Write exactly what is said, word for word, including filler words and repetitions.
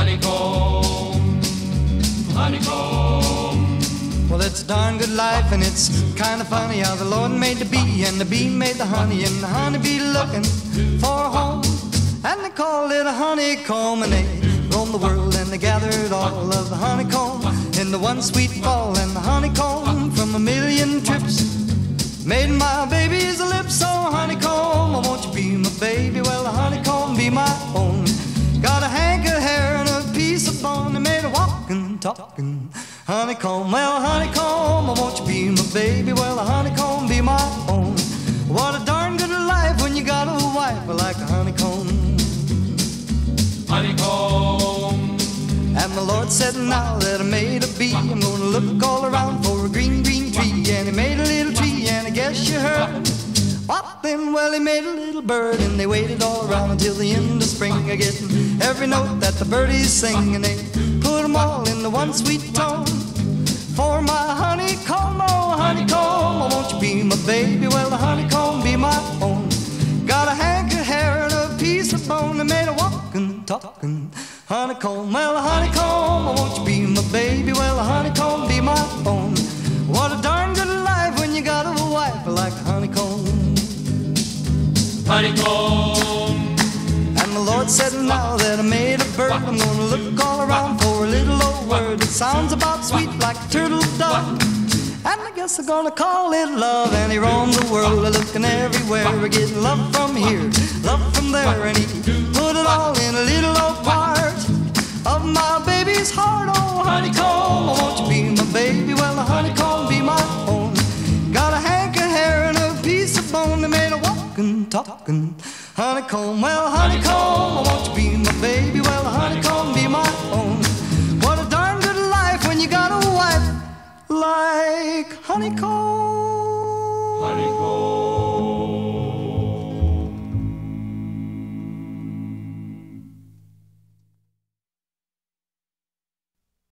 Honeycomb, honeycomb. Well, it's a darn good life, and it's kind of funny how the Lord made the bee, and the bee made the honey, and the honeybee looking for a home. And they called it a honeycomb, and they roamed the world, and they gathered all of the honeycomb in the one sweet fall. And the honeycomb from a million trips made my baby's lips. So honeycomb, oh, won't you be my baby? Well, the honeycomb be my own. Got a hank of hair and a piece of bone, they made a walking, talking honeycomb. Well, honeycomb, oh, won't you be my baby? Well, the honeycomb be my own. What a darn good life when you got a wife like a honeycomb. Honeycomb. And the Lord said, now that I made a bee, I'm gonna look all around for a green, green tree. And he made a little tree, and I guess you heard what then? Well, he made a little bird, and they waited all around until the end of spring, getting every note that the birdies sing, and they put them all in the one sweet tone. For my honeycomb, oh honeycomb, oh, won't you be my baby? Well, the honeycomb be my own. Got a hank of hair and a piece of bone, they made a walking, talking honeycomb. Well, the honeycomb, oh, won't you be my baby? Well, the honeycomb be my own. What a darn good life when you got a wife like a honeycomb. Honeycomb. And the Lord said, now that I made a bird, I'm gonna look all around for a little old word that sounds about sweet like a turtle dove. And I guess I'm gonna call it love. And he roamed the world looking everywhere, getting love from here, love from there. And he put it all in a little old part of my baby's heart. Oh honeycomb, oh, won't you be my baby? Well, the honeycomb be my own. Got a hank of hair and a piece of bone, they made a walking, talking honeycomb. Well, honeycomb, oh, won't you be my baby? Well, the honeycomb be my own. What a darn good life when you got a wife like honeycomb.